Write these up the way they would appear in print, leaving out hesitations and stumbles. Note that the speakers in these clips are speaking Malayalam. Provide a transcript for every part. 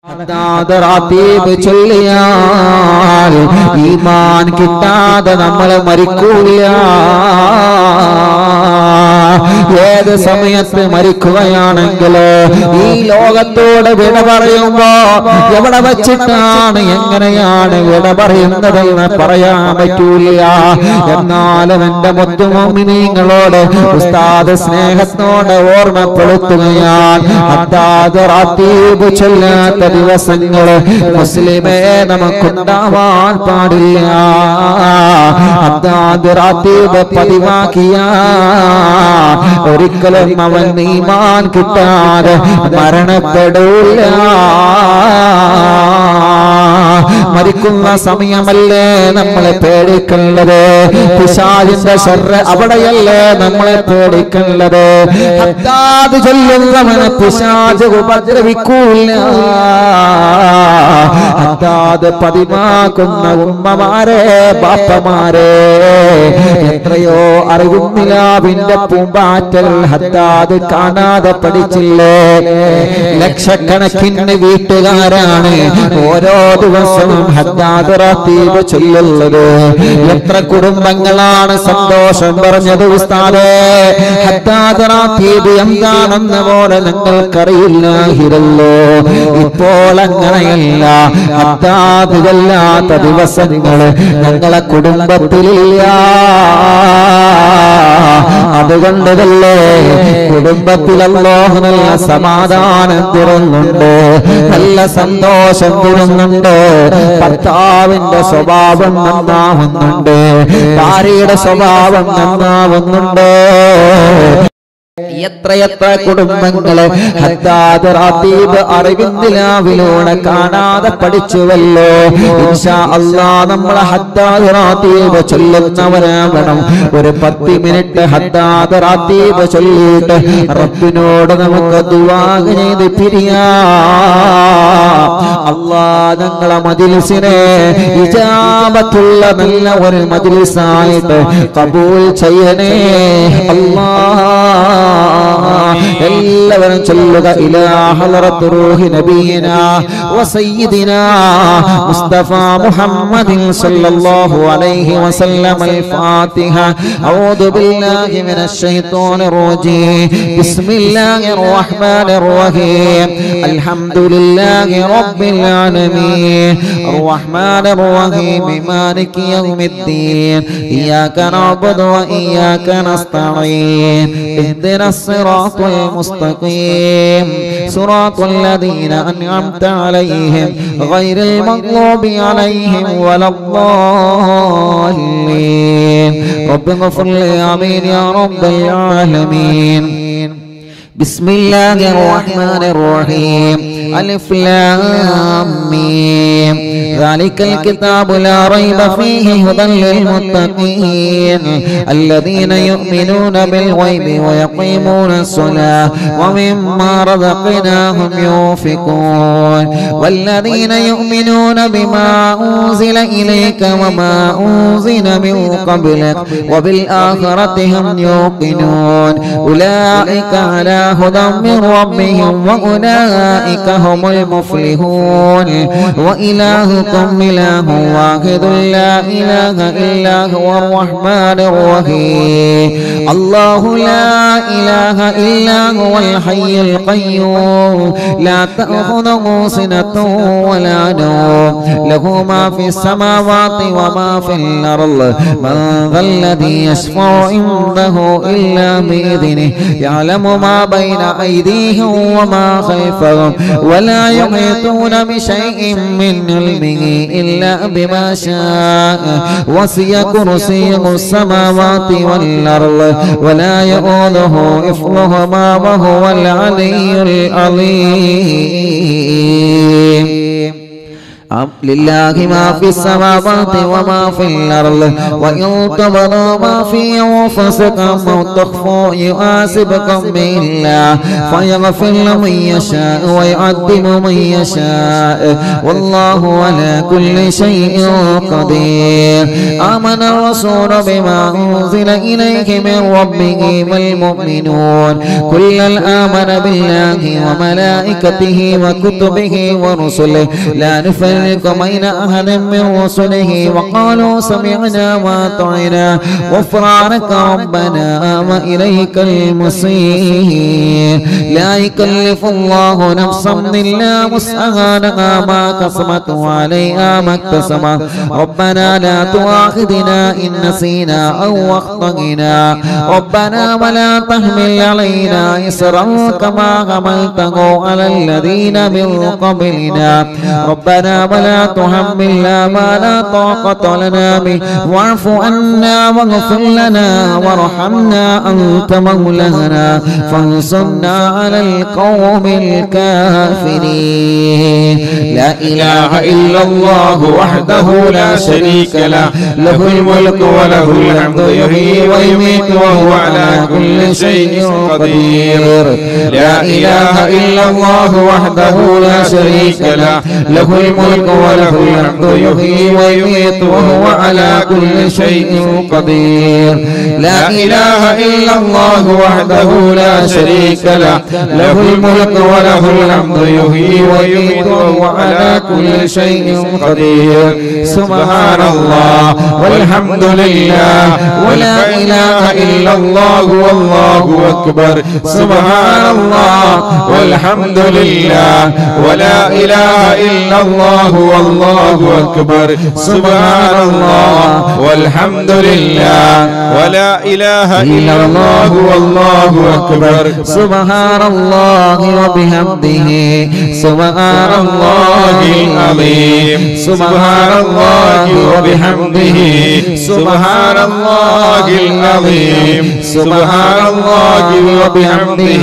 റാത്തീബ് ചൊല്ലിയാൽ ഈമാൻ കിട്ടാതെ നമ്മൾ മരിക്കൂല. ഏത് സമയത്ത് മരിക്കുകയാണെങ്കിൽ ഈ ലോകത്തോട് വിട പറയുമ്പോ എവിടെ വച്ചിട്ടാണ് എങ്ങനെയാണ് വിട പറയുന്നതെന്ന് പറയാൻ പറ്റൂല. എന്നാലും എന്റെ മുത്തുമോമിനീങ്ങളോട് ഉസ്താദ് സ്നേഹത്തോടെ ഓർമ്മപ്പെടുത്തുകയാണ്, ഹദ്ദാദ് റാത്തീബ് ചൊല്ലാത്ത ദിവസങ്ങൾ മുസ്ലിമേ നമുക്കുണ്ടാവാൻ പാടില്ല. ഹദ്ദാദ് റാത്തീബ് പതിവാക്കിയ ഒരിക്കലും അവൻ ഈമാൻ കിട്ടാതെ മരണപ്പെടൂല. മരിക്കുന്ന സമയമല്ലേ നമ്മളെ പേടിക്കേണ്ടത്, പിശാചിന്റെ ശർറ് അവിടെയല്ലേ നമ്മളെ പേടിക്കേണ്ടത്. ഹദ്ദാദ് ചൊല്ലുന്നവനെ പിശാച് ഉപദ്രവിക്കൂല. ഹദ്ദാദ് പതിവാക്കുന്ന ഉമ്മമാരെ ബാപ്പമാരെ, എത്രയോ അറിവുന്നിലാവിന്റെ പൂമ്പാറ്റൽ ഹദ്ദാദ് കാണാതെ പഠിച്ചില്ലേ. ലക്ഷക്കണക്കിന് വീട്ടുകാരാണ് ഓരോ ദിവസവും ഹദ്ദാദ് റാത്തീബ് ചൊല്ലുന്നത്. എത്ര കുടുംബങ്ങളാണ് സന്തോഷം പറഞ്ഞത് ഉസ്താദേ, ഹദ്ദാദ് റാത്തീബ് എന്താണെന്ന് പോലെ നിങ്ങൾക്കറിയില്ലായിരുന്നല്ലോ. ഇപ്പോൾ അങ്ങനെയല്ല, ഹദ്ദാദ് ചൊല്ലാത്ത ദിവസങ്ങൾ ഞങ്ങളെ കുടുംബത്തിലില്ല. അതുകൊണ്ടല്ലേ കുടുംബത്തിൽ അല്ലാഹു നല്ല സമാധാനം തരുന്നുണ്ട്, നല്ല സന്തോഷം തരുന്നുണ്ട്. ഭർത്താവിന്റെ സ്വഭാവം നന്നാവുന്നുണ്ട്, ഭാര്യയുടെ സ്വഭാവം നന്നാവുന്നുണ്ട്. എത്രയെത്ര കുടുംബങ്ങളെ ഹദ്ദാദ് റാത്തീബ് അറിവിന്ദിലാവിലൂടെ കാണാതെ പഠിച്ചുവല്ലോ. ഇൻഷാ അല്ലാഹ് നമ്മളെ ഹദ്ദാദ് റാത്തീബ് ചൊല്ലുന്നവരാകണം. ഒരു 10 മിനിറ്റ് ഹദ്ദാദ് റാത്തീബ് ചൊല്ലിയിട്ട് റബ്ബിനോട് നമുക്ക് ദുആ ചെയ്ത് പിരിയാം. അല്ലാഹ് ഞങ്ങളെ മജ്‌ലിസിനെ ഇജാബത്തുള്ള നല്ല ഒരു മജ്‌ലിസായിട്ട് ഖബൂൽ ചെയ്യണേ അല്ലാഹ്. എല്ലാവരും ചൊല്ലുക, ഇലാ ഹളറത്ത് റൂഹി നബിയിനാ വസയ്യിദിനാ മുസ്തഫ മുഹമ്മദിൻ സല്ലല്ലാഹു അലൈഹി വസല്ലം. അൽ ഫാത്തിഹ. അഊദു ബില്ലാഹി മിനശ് ശൈത്വാനിർ റജീം. ബിസ്മില്ലാഹിർ റഹ്മാനിർ റഹീം. അൽഹംദുലില്ലാഹി റബ്ബിൽ ആലമീൻ. അർറഹ്മാനിർ റഹീം. മാലികി യൗമിദ്ദീൻ. ഇയ്യാക നഅ്ബുദു വ ഇയ്യാക നസ്തഈൻ. اهدنا الصراط المستقيم صراط الذين أنعمت عليهم غير المغضوب عليهم ولا الضالين. رب اغفر لي آمين يا رب العالمين. بسم الله الرحمن الرحيم. ألف لام ميم. ذلك الكتاب لا ريب فيه هدى للمتقين الذين يؤمنون بالغيب ويقيمون الصلاة ومما رزقناهم ينفقون والذين يؤمنون بما أنزل إليك وما أنزل من قبلك وبالآخرة هم يوقنون أولئك على هدى من ربهم وأولئك هم المفلحون. وإلهكم إله واحد لا إله إلا هو الرحمن الرحيم. الله لا إله إلا هو الحي القيوم لا تأخذه سنة ولا نوم له ما في السماوات وما في الأرض. من ذا الذي يشفع عنده إلا بإذنه يعلم ما بين أيديهم وما خلفهم ولا يحيطون بشيء من علمه إلا بما شاء وسع كرسيه السماوات والأرض ولا يؤوده حفظهما وهو العلي العظيم. لله ما في السماوات وما في الأرض وإن تبدوا ما في أنفسكم أو تخفوا يحاسبكم به الله فيغفر لمن يشاء ويعذب من يشاء والله على كل شيء قدير. آمن الرسول بما أنزل إليه من ربه والمؤمنون كلا آمن بالله وملائكته وكتبه ورسله لا نفرق بين أحد من رسله وقالوا سمعنا وأطعنا غفرانك ربنا وإليك المصير. لا يكلف الله نفسا إلا وسعها لها ما كسبت وعليها ما اكتسبت ربنا لا تؤاخذنا إن نسينا أو أخطأنا ربنا ولا تحمل علينا إصرا كما حملته على الذين من قبلنا ربنا ولا تحملنا ما لا طاقة لنا به واعف عنا واغفر لنا وارحمنا أنت مولانا فانصرنا على القوم الكافرين. لا إله إلا الله وحده لا شريك له له الملك وله الحمد يحيي ويميت وهو على كل شيء قدير. لا إله إلا الله وحده لا شريك له له الملك وله الحمد يحيي ويميت وهو على كل شيء قدير. لا إله إلا الله وحده لا شريك له له الملك وله الحمد يحيي ويميت وهو على كل شيء قدير. سبحان الله والحمد لله ولا إله إلا الله والله أكبر. سبحان الله والحمد لله ولا إله إلا الله والله أكبر. سبحان الله والحمد لله ولا إله إلا الله والله أكبر. سبحان الله وبحمده سبحان الله العظيم. سبحان الله وبحمده سبحان الله العظيم. سبحان الله وبحمده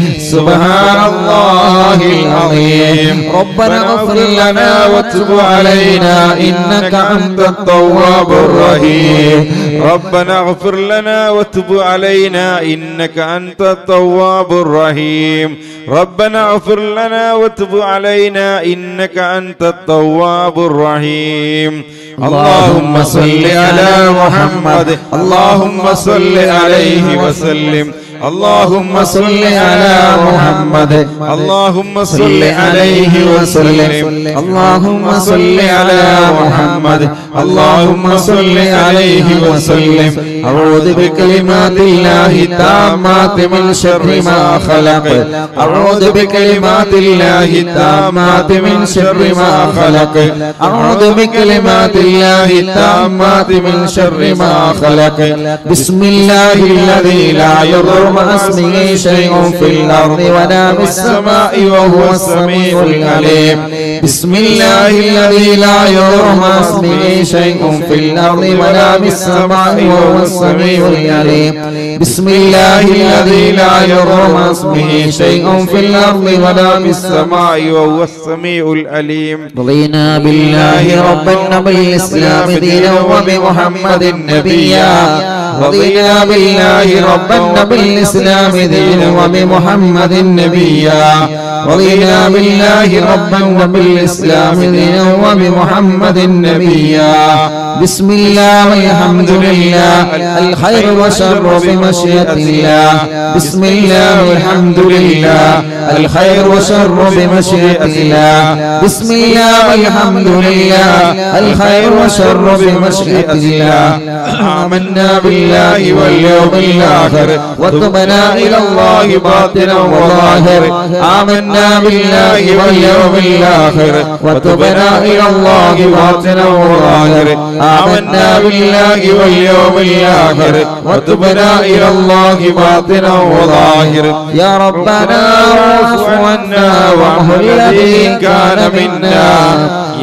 سبحان الله العظيم. ربنا اغفر لنا وتب علينا إنك أنت التواب الرحيم. ربنا اغفر لنا وتب علينا إنك أنت التواب الرحيم. ربنا اغفر لنا وتب علينا إنك أنت التواب الرحيم. اللهم صل على محمد اللهم صل عليه وسلم. اللهم صل على محمد اللهم صل عليه وسلم. اللهم صل على محمد اللهم صل عليه وسلم. أعوذ بكلمات الله التامات من شر ما خلق. أعوذ بكلمات الله التامات من شر ما خلق. أعوذ بكلمات الله التامات من شر ما خلق. بسم الله الذي لا يضر مع اسمه شيء في الأرض ولا في السماء وهو السميع العليم. بسم الله الذي لا يضر مع اسمه شيء في الأرض ولا في السماء وهو السميع العليم. بسم الله الذي لا يضر مع اسمه شيء في الأرض ولا في السماء وهو السميع العليم. رضينا بالله ربا وبالإسلام دينا وبمحمد نبيا. رضينا بالله ربا وبالإسلام دينا وبمحمد نبيا. رضينا بالله ربا وبالإسلام دينا وبمحمد نبيا. بسم الله والحمد لله الخير والشر بمشيئة الله. بسم الله والحمد لله الخير والشر بمشيئة الله. بسم الله والحمد لله الخير والشر بمشيئة الله. آمنا بالله واليوم الآخر وتبنا إلى الله باطنا وظاهر. آمنا بالله واليوم الآخر وتبنا إلى الله باطنا وظاهر. آمنا بالله واليوم الآخر وتبنا إلى الله باطنا وظاهر. يا ربنا واعف عنا واعف الذي كان منا.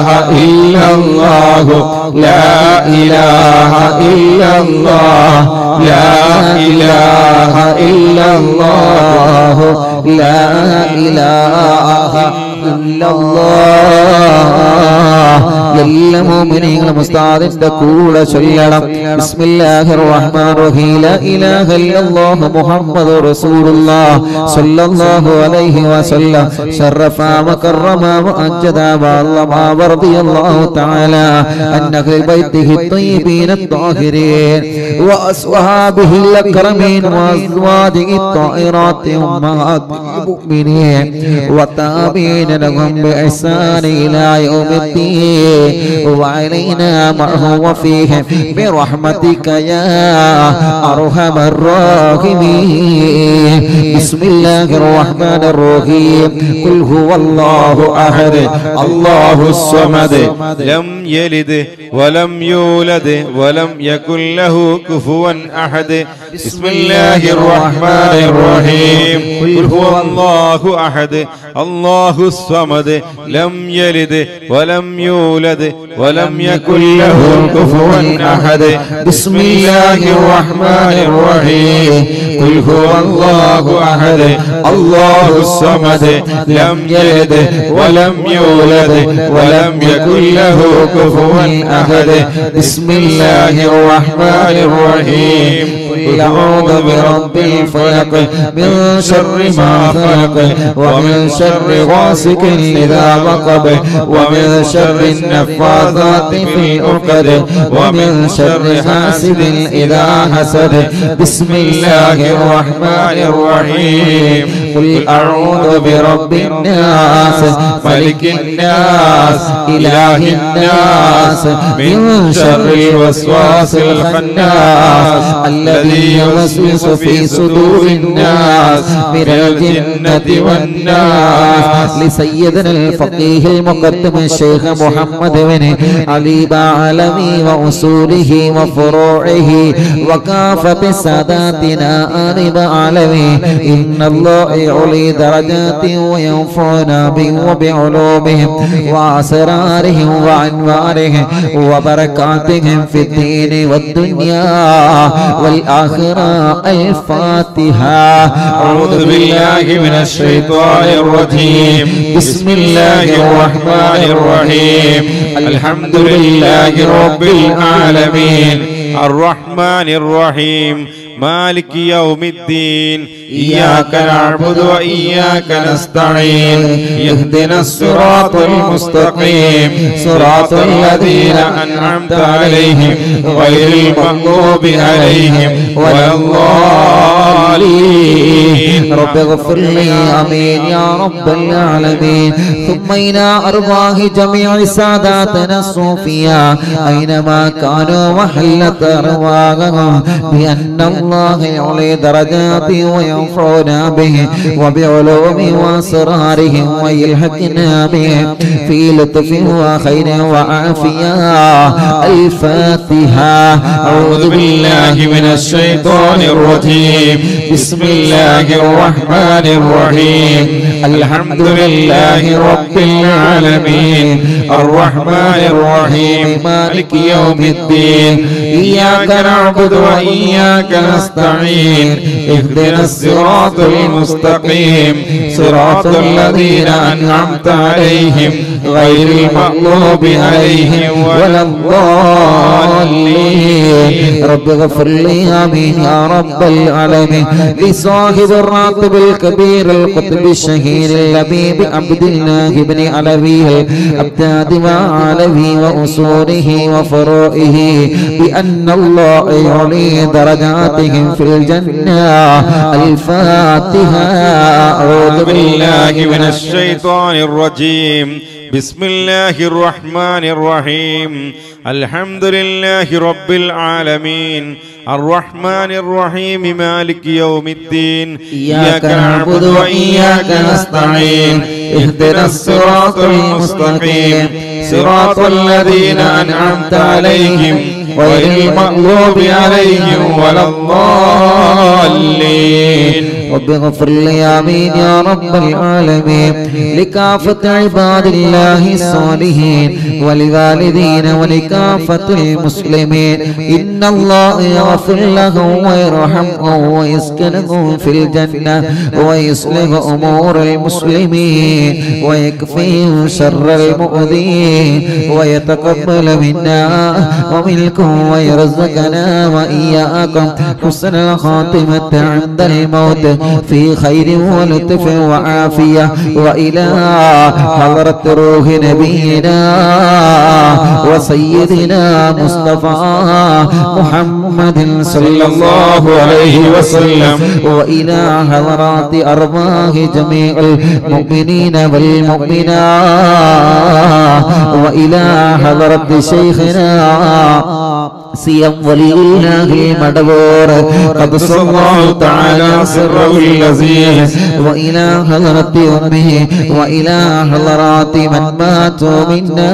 إلا الله لا إله إلا الله لا إله إلا الله لا إله إلا الله എല്ലാ മുഅ്മിനീങ്ങളും ഉസ്താദിന്റെ കൂടെ ചൊല്ലണം ബിസ്മില്ലാഹിർ റഹ്മാനിർ റഹീം ലാ ഇലാഹ ഇല്ലല്ലാഹു മുഹമ്മദുർ റസൂലുള്ളാഹ് സ്വല്ലല്ലാഹു അലൈഹി വസല്ലം ശറഫ വകറമ വഅജ്ദ വഅല്ലമ റളിയല്ലാഹു തആല അൻ അഹ്ലി ബൈത്തിഹി الطيبين الطاهرين وأصحابه الأكرمين وأزواجه الطاهرات أمهات المؤمنين والتابعين لهم بإحسان إلى يوم الدين وعلينا معهم وفيهم برحمتك يا أرحم الراحمين بسم الله الرحمن الرحيم قل هو الله أحد الله الصمد لم يلد ولم يولد ولم يكن له كفوا أحد بسم الله الرحمن الرحيم قل هو الله أحد الله الصمد لم يلد ولم يولد ولم يكن له كفوا أحد بسم الله الرحمن الرحيم قل هو الله أحد الله الصمد لم يلد ولم يولد ولم يكن له كفوا أحد بسم الله الرحمن الرحيم قل أعوذ برب الفلق من شر ما خلق ومن شر غاسق إذا وقب ومن شر النفاثات في العقد ومن شر حاسد إذا حسد بسم الله الرحمن الرحيم قل أعوذ برب الناس ملك الناس إله الناس من شر الوسواس الخناس الذي يوسوس في صدور الناس من الجنة والناس لسيدنا الفقيه المقدم الشيخ محمد بن علي بعلمي وأصوله وفروعه وكافة ساداتنا آل بعلمي إن الله يعلي درجات وينفعنا بهم وبعلومهم وأسرارهم وأنوارهم وبركاتهم في الدين والدنيا والآخرة الفاتحة أعوذ بالله من الشيطان الرجيم بسم الله الرحمن الرحيم الحمد لله رب العالمين الرحمن الرحيم مالك يوم الدين إياك نعبد وإياك نستعين اهدنا الصراط المستقيم صراط الذين أنعمت عليهم غير المغضوب عليهم ولا الضالين رب اغفر لي آمين يا رب العالمين ثم إلى أرواح جميع ساداتنا الصوفياء أينما كانوا وحلت أرواحهم بأن الله يعلي درجات وينفعنا به وبعلوم وأسرارهم ويلحقنا به في لطف وخير وعافية الفاتحة أعوذ بالله من الشيطان الرجيم بسم الله الرحمن الرحيم الحمد لله رب العالمين الرحمن الرحيم مالك يوم الدين إياك نعبد وإياك نستعين اهدنا الصراط المستقيم صراط الذين أنعمت عليهم غير المغضوب عليهم ولا الضالين رب اغفر لي آمين يا رب العالمين لصاحب الراتب الكبير القطب الشهير اللبيب عبد الله بن علوي الأبداد وعلوي وأصوله وفروعه بأن الله يعلي درجاتهم في الجنة الفاتحة أعوذ بالله من الشيطان الرجيم بسم الله الرحمن الرحيم الحمد لله رب العالمين الرحمن الرحيم مالك يوم الدين إياك نعبد وإياك نستعين اهدنا الصراط المستقيم صراط الذين أنعمت عليهم غير المغضوب عليهم ولا الضالين رب اغفر لي آمين يا رب العالمين لكافة عباد الله الصالحين ولوالدين ولكافة المسلمين إن الله يغفر لهم ويرحمهم ويسكنهم في الجنة ويصلح أمور المسلمين ويكفيهم شر المؤذين ويتقبل منا ومنكم ويرزقنا وإياكم حسن الخاتمة عند الموت في خير ولطف وعافية وإلى حضرة روح نبينا وسيدنا مصطفى محمد صلى الله عليه وسلم وإلى حضرات أرواح جميع المؤمنين والمؤمنات وإلى حضرة شيخنا سيم ولي الله المدبور قدس الله تعالى سره العزيز وإلى حضرة أمه وإلى حضرات من ماتوا منا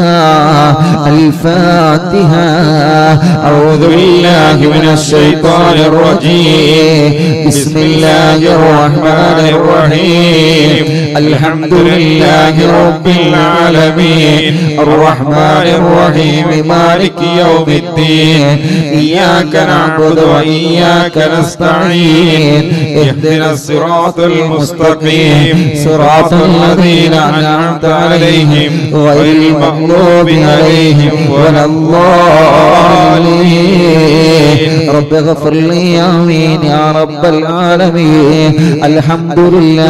الفاتحة أعوذ بالله من الشيطان الرجيم بسم الله الرحمن الرحيم الحمد لله رب العالمين الرحمن الرحيم مالك يوم الدين إياك نعبد وإياك نستعين اهدنا الصراط المستقيم صراط الذين أنعمت عليهم غير المغضوب عليهم ولا الضالين رب اغفر لي آمين يا رب العالمين الحمد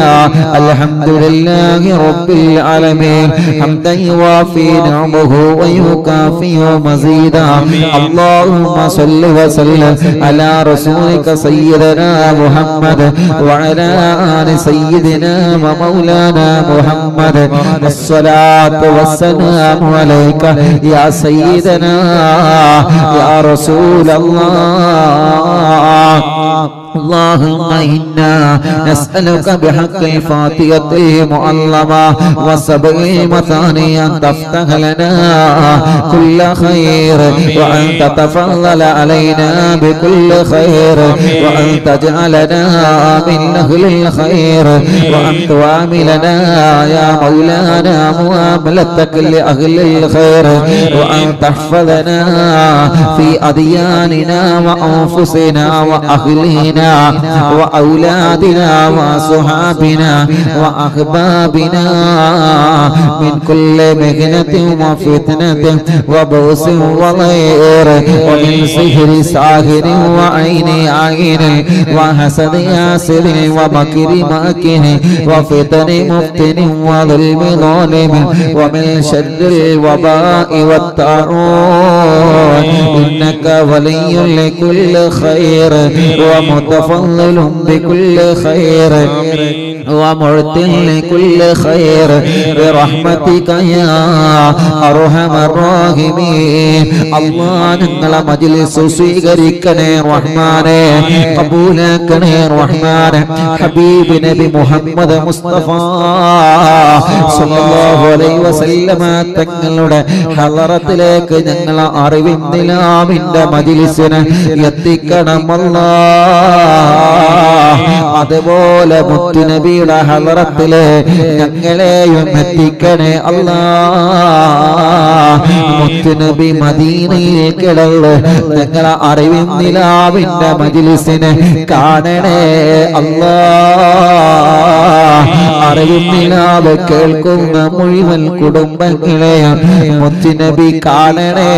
لله رب العالمين حمدا يوافي نعمه ويكافئ مزيدا اللهم صل وسلم على رسولك سيدنا محمد وعلى آل سيدنا ومولانا محمد الصلاة والسلام عليك يا سيدنا يا رسول الله اللهم إنا نسألك بحق الفاتحة المعلمة وسبع المثاني أن تفتح لنا كل خير وأن تتفضل علينا بكل خير وأن تجعلنا من أهل الخير وأن تعاملنا يا مولانا معاملتك لأهل الخير وأن تحفظنا في أدياننا وأنفسنا وأهلنا وأولادنا وصحابنا وأحبابنا من كل مهنة وفتنة وبؤس وضير ومن سحر ساحر وعين عين وحسد حاسد ومكر ماكر وفتن مفتن وظلم ظالم ومن شر الوباء والطاعون إنك ولي لكل خير ومتفضل بكل خير ومعطي لكل خير برحمتك يا أرحم الراحمين الله نങ്ങളെ മജ്‌ലിസ് സ്വീകരിക്കണേ റഹ്മാനേ ഖബൂലാക്കണേ റഹ്മാനേ ഹബീബ് നബി മുഹമ്മദ് മുസ്തഫ സല്ലല്ലാഹു അലൈഹി വസല്ലമ തങ്ങളുടെ ഹളറത്തിലേക്ക് ഞങ്ങളെ അറിവിൻ നിലാവിന്റെ മജ്‌ലിസിനെ എത്തിക്കണം അല്ലാഹ് അതുപോലെ മുത്തുനബിയുടെ ഹളറത്തിലെ ഞങ്ങളെയും എത്തിക്കണേ അല്ലാഹ് മുത്തുനബി മദീനയിൽ കിടന്ന് ഞങ്ങളെ അറിവിൻ നിലാവിന്റെ മജ്‌ലിസിനെ കാണണേ അല്ലാഹ് അറിവിൻ നിലാവ് കേൾക്കുന്ന മുഴുവൻ കുടുംബങ്ങളെയും മുത്തുനബി കാണണേ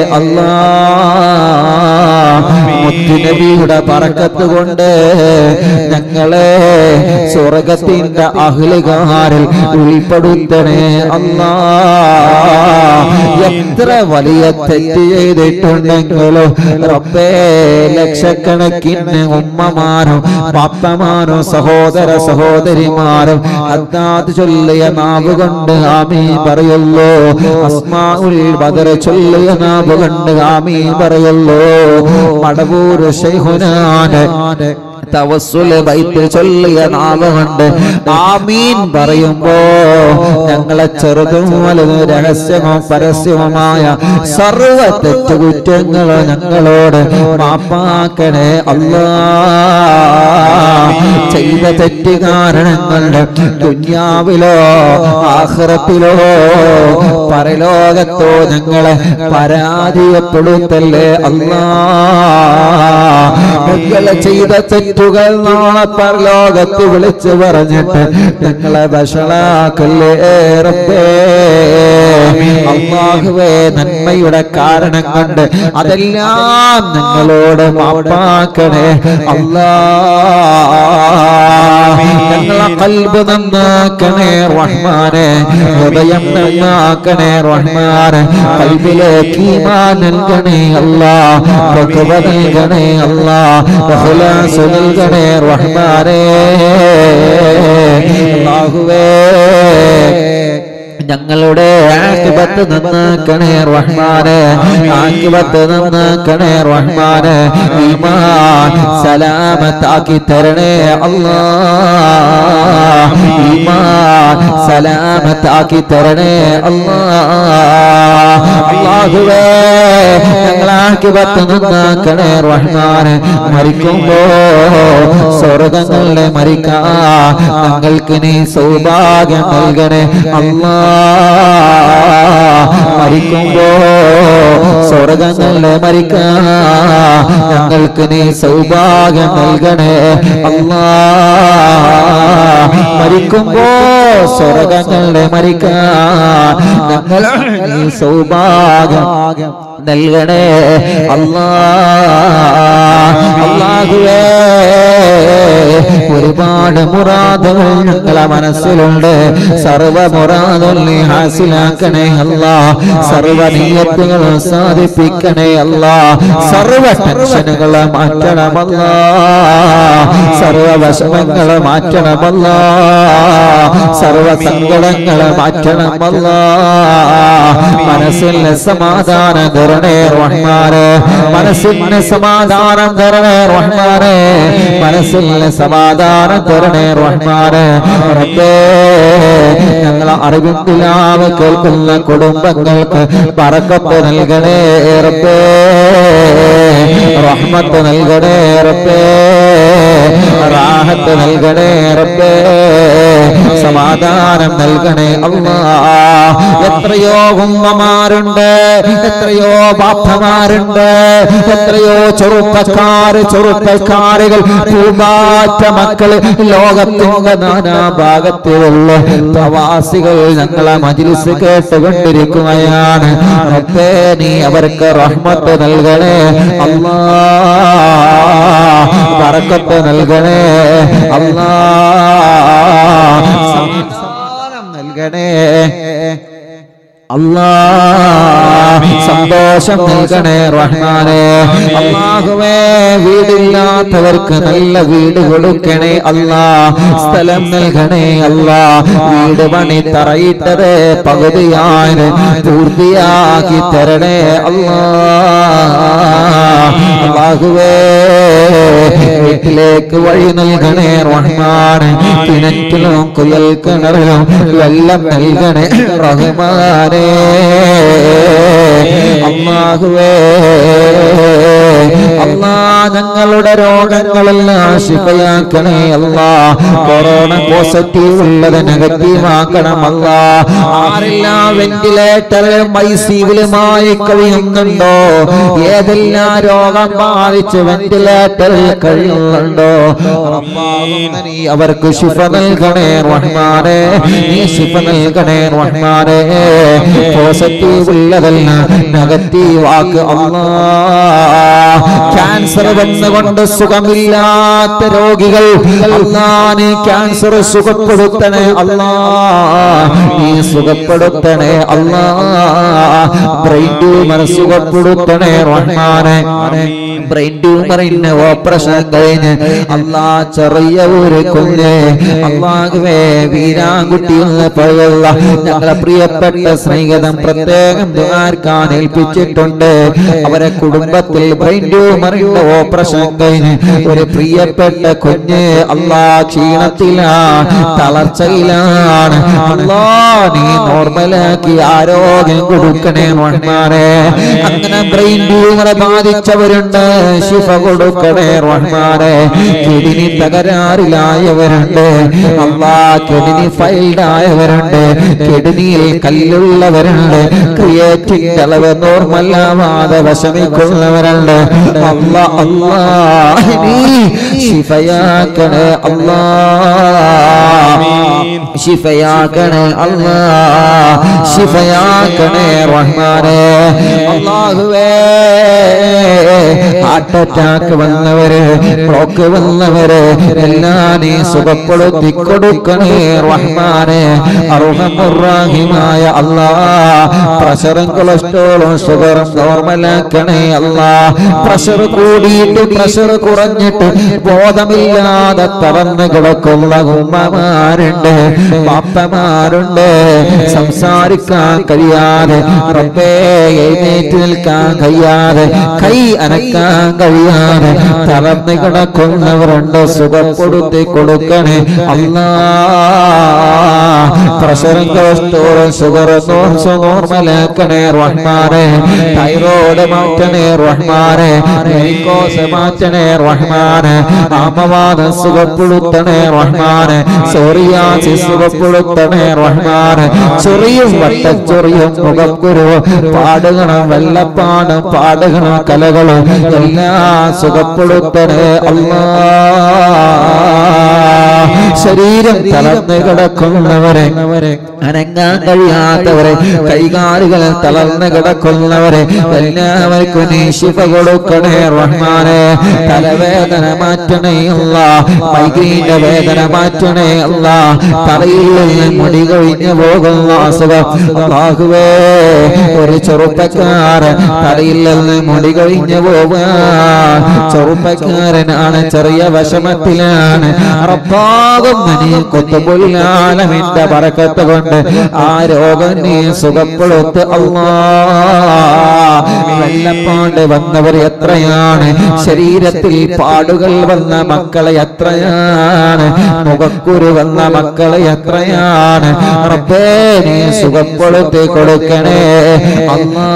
അല്ലാഹ് മുത്തുനബിയുടെ ബറക്കത്ത് കൊണ്ട് ഞങ്ങളെ സ്വർഗ്ഗത്തിന്റെ അഹ്ലുകാരിൽ ഉൾപ്പെടുത്തണേ അല്ലാഹ് എത്ര വലിയ തെറ്റ് ചെയ്തിട്ടുണ്ടെങ്കിലും റബ്ബേ ലക്ഷക്കണക്കിന് ഉമ്മമാരും പാപ്പമാരും സഹോദര സഹോദരിമാരും അദ്ദാദ് ചൊല്ലിയ നാവ് കൊണ്ട് ആമീൻ പറയുള്ളൂ അസ്മാഉൽ ബദർ ചൊല്ലിയ നാവ് കൊണ്ട് ആമീൻ പറയുള്ളൂ മടവൂർ ശൈഖുനാന്റെ തവസ്സുല് ബൈത്തിൽ ചൊല്ലിയ നാവുകൊണ്ട് ആമീൻ പറയുമ്പോ ഞങ്ങളെ ചെറുതും വലുതും രഹസ്യമോ പരസ്യവുമായ സർവ തെറ്റുകുറ്റങ്ങളോ ഞങ്ങളോട് മാപ്പാക്കണേ അല്ലാ. ചെയ്ത തെറ്റ് കാരണങ്ങളുടെ ദുനിയാവിലോ ആഖിറത്തിലോ പരലോകത്തോ ഞങ്ങളെ പരാജയപ്പെടുത്തല്ലേ അല്ലാ. ഞങ്ങളെ ചെയ്ത തെറ്റുകൾ നാളെ പരലോകത്ത് വിളിച്ചു പറഞ്ഞിട്ട് ഞങ്ങളെ വഷളാക്കല്ലേ റബ്ബേ. അല്ലാഹുവേ, നന്മയുടെ കാരണം കൊണ്ട് അതെല്ലാം ഞങ്ങളോട് മാപ്പാക്കണേ അല്ലാ. ഞങ്ങളെ ഖൽബ് നന്നാക്കണേ റഹ്മാനെ, ഹൃദയം നന്നാക്കണേ റഹ്മാനെ, ഖൽബിലേക്ക് ഈമാൻ നൽകണേ അല്ലാ, തഖ്വ നൽകണേ അല്ലാ, ഇഖ്ലാസ് നൽകണേ റഹ്മാനെ. അല്ലാഹുവേ, ഞങ്ങളുടെ ആഖിബത്ത് നന്നാക്കണേ റഹ്മാനെ, ആഖിബത്ത് നന്നാക്കണേ റഹ്മാനെ. ഈമാൻ സലാമത്താക്കി തരണേ അല്ലാ, ഈമാൻ സലാമത്താക്കി തരണേ അല്ലാ. അല്ലാഹുവേ, ഞങ്ങളെ ആഖിബത്ത് നന്നാക്കണേ റഹ്മാനെ. മരിക്കുമ്പോ സ്വർഗ്ഗങ്ങളിലെ മരിക്കാൻ ഞങ്ങൾക്ക് നീ സൗഭാഗ്യം നൽകണേ അല്ലാ. മരിക്കുമ്പോ സ്വർഗ്ഗങ്ങളിലെ മരിക്കാൻ ഞങ്ങൾക്ക് നീ സൗഭാഗ്യം നൽകണേ അല്ലാ. മരിക്കുമ്പോ സ്വർഗ്ഗങ്ങളിലെ മരിക്കാൻ ഞങ്ങൾ നീ സൗഭാഗ്യം നൽകണേ അല്ലാ. അല്ലാഹുവേ, ഒരുപാട് മുറാദുകൾ ഞങ്ങളെ മനസ്സിലുണ്ട്. സർവ മുറാദും നീ ഹാസിലാക്കണേ അല്ലാ. സർവ നിയ്യത്തുകളും സാധിപ്പിക്കണേ അല്ലാ. സർവ ടെൻഷനുകളെ മാറ്റണമല്ലാ, സർവ വിഷമങ്ങളെ മാറ്റണമല്ലാ, സർവ സങ്കടങ്ങളെ മാറ്റണമല്ലാ. മനസ്സിന് സമാധാനം തരണേ റഹ്മാനെ, മനസ്സിന് സമാധാനം തരണേ റഹ്മാനെ, മനസ്സിന് സമാധാനം തരണേ റഹ്മാനെ. റബ്ബേ, ഞങ്ങളെ അറിവിന്ദിലാവ് കേൾക്കുന്ന കുടുംബങ്ങൾക്ക് ബറക്കത്ത് നൽകണേ റബ്ബേ, റഹ്മത്ത് നൽകണേ റബ്ബേ, റാഹത്ത് നൽകണേ റബ്ബേ, സമാധാനം നൽകണേ അല്ലാ. എത്രയോ ഉമ്മമാരുണ്ട്, എത്രയോ ബാപ്പമാരുണ്ട്, എത്രയോ ചെറുപ്പക്കാരുകൾ, പൂമ്പാറ്റ മക്കള് ലോകത്തിന്റെ നാനാഭാഗത്തിലുള്ള പ്രവാസികൾ ഞങ്ങളെ മജ്‌ലിസ് കേട്ടുകൊണ്ടിരിക്കുകയാണ്. റബ്ബേ, നീ അവർക്ക് റഹ്മത്ത് നൽകണേ അല്ലാ, ബറക്കത്ത് നൽകണേ അല്ലാ, സമാധാനം നൽകണേ അല്ലാ, സന്തോഷം നൽകണേ റഹ്മാനെ. അല്ലാഹുവേ, വീടില്ലാത്തവർക്ക് നല്ല വീട് കൊടുക്കണേ അല്ലാ, സ്ഥലം നൽകണേ അല്ലാ. വീട് പണി തറയിട്ടത് പകുതിയായി പൂർത്തിയാക്കി തരണേ അല്ലാ. അല്ലാഹുവേ, വീട്ടിലേക്ക് വഴി നൽകണേ റഹ്മാനെ. കിണറ്റിലും കുഴൽ കിണറിലും വെള്ളം നൽകണേ റഹ്മാനെ. അല്ലാഹുവേ, അല്ലാ, ഞങ്ങളുടെ രോഗങ്ങളെല്ലാം ശിഫയാക്കണേ അല്ലാ. കൊറോണ പോസിറ്റീവ് ഉള്ളത് നെഗറ്റീവ് ആക്കണം അല്ലാ. ആരെല്ലാം വെന്റിലേറ്ററിലും ഐസിയുമായി കഴിയുന്നുണ്ടോ, ഏതെല്ലാം രോഗം ബാധിച്ച് വെന്റിലേറ്ററിൽ കഴിയുന്നുണ്ടോ, നീ അവർക്ക് ശിഫ നൽകണേ റഹ്മാനെ, നീ ശിഫ നൽകണേ റഹ്മാനെ. പോസിറ്റീവ് ഉള്ളതല്ല നെഗറ്റീവ് ആക്ക് അല്ലാ. ക്യാൻസർ വന്നുകൊണ്ട് സുഖമില്ലാത്ത രോഗികൾ, അല്ലാ, നീ ക്യാൻസർ സുഖപ്പെടുത്തണേ അല്ലാ, നീ സുഖപ്പെടുത്തണേ അല്ലാ. ബ്രെയിൻ ട്യൂമർ സുഖപ്പെടുത്തണേ റഹ്മാനെ. ബ്രെയിൻ ട്യൂമറിന് ഓപ്പറേഷൻ കഴിഞ്ഞ് അല്ലാ ചെറിയ ഒരു കുഞ്ഞ് അല്ലാഹുവേ വീരാൻകുട്ടി എന്ന് പറയുന്ന ഞങ്ങളെ പ്രിയപ്പെട്ട സ്നേഹിതം പ്രത്യേകം ദുആർക്കാൻ ഏൽപ്പിച്ചിട്ടുണ്ട്. അവരെ കുടുംബത്തിൽ ബ്രെയിൻ ട്യൂമറിന്റെ ഓപ്പറേഷൻ കഴിഞ്ഞ് ഒരു പ്രിയപ്പെട്ട കുഞ്ഞ് അല്ലാ ക്ഷീണത്തിലാണ്, തളർച്ചയിലാണ്. അല്ലാ നീ നോർമലാക്കി ആരോഗ്യം കൊടുക്കണേ റഹ്മാനേ. അങ്ങനെ ബ്രെയിൻ ട്യൂമർ ബാധിച്ചവരുണ്ട്, ശിഫ കൊടുക്കണേ റഹ്മാനേ. കിഡ്നി തകരാറിലായവരുണ്ട് അല്ലാ, കിഡ്നി ഫെയിൽഡ് ആയവരുണ്ട്, കിഡ്നിയിൽ കല്ലുള്ളവരുണ്ട്, ക്രിയേറ്റിന്റെ അളവ് നോർമലാവാതെ വിഷമിക്കുന്നവരുണ്ട്. അല്ലാ അല്ലാ നീ ശിഫയാക്കണേ അല്ലാ, ശിഫയാക്കണേ അല്ലാ, ശിഫയാക്കണേ റഹ്മാനേ. അല്ലാഹുവേ ഹാർട്ട് അറ്റാക്ക് വന്നവര്, ബ്ലോക്ക് വന്നവര് എല്ലാം നീ സുഖപ്പെടുത്തി കൊടുക്കണേ റഹ്മാനേ. അർഹമുർറഹീമായ അല്ലാ, പ്രഷറും കൊളസ്ട്രോളും ഷുഗറും നോർമലാക്കണേ അല്ലാ. പ്രഷർ കൂടിയിട്ട് പ്രഷർ കുറഞ്ഞിട്ട് ബോധമില്ലാതെ തളർന്ന് കിടക്കുന്ന ഉമ്മമാരുണ്ട്, ബാപ്പമാരുണ്ട്, സംസാരിക്കാൻ കഴിയാതെ റബ്ബേ എഴുന്നേറ്റ് നിൽക്കാൻ കഴിയാതെ കൈ അനക്കാൻ കഴിയാതെ തളർന്ന് കിടക്കുന്നവരുണ്ട്, സുഖപ്പെടുത്തി കൊടുക്കണേ അല്ലാ. പ്രഷറും കൊളസ്ട്രോളും ഷുഗറും നോർമലാക്കണേ റഹ്മാനേ. തൈറോയ്ഡ് മാറ്റണേ റഹ്മാനേ, വെരിക്കോസ് മാറ്റണേ റഹ്മാനേ, ആമവാദം സുഖപ്പെടുത്തണേ റഹ്മാനേ, സോറിയാസിസ് സുഖപ്പെടുത്തണേ റഹ്മാനേ. ചൊറിയും വട്ടച്ചൊറിയും മുഖക്കുരുവും പാടുകളും വെള്ളപ്പാടും പാടുകളും കലകളും എല്ലാം സുഖപ്പെടുത്തണേ അല്ലാ. ശരീരം തളർന്ന് കിടക്കുന്നവരെ, അനങ്ങാൻ കഴിയാത്തവരെ, കൈകാലുകൾ തളർന്ന് കിടക്കുന്നവരെ എല്ലാവർക്കും നീ ശിഫ കൊടുക്കണേ റഹ്മാനേ. തലവേദന മാറ്റണേ അല്ലാ, മൈഗ്രെയിന്റെ വേദന മാറ്റണേ അല്ലാ. തലയിൽ നിന്ന് മുടി കൊഴിഞ്ഞു പോകുന്ന അസുഖം അല്ലാഹുവേ, ഒരു ചെറുപ്പക്കാരൻ തലയിൽ നിന്ന് മുടി കൊഴിഞ്ഞു പോവുക, ചെറുപ്പക്കാരനാണ്, ചെറിയ വിഷമത്തിലാണ്. റബ്ബാകും നീ ഖുത്ബുൽ-ആലമീന്റെ ബറക്കത്ത് കൊണ്ട് ആ രോഗം നീ സുഖപ്പെടുത്ത് അല്ലാ. വെള്ളപ്പാട് വന്നവർ എത്രയാണ്, ശരീരത്തിൽ പാടുകൾ വന്ന മക്കളെ എത്രയാണ്, മുഖക്കുരു വന്ന മക്കളെ എത്രയാണ്. റബ്ബേ നീ സുഖപ്പെടുത്തി കൊടുക്കണേ അല്ലാ.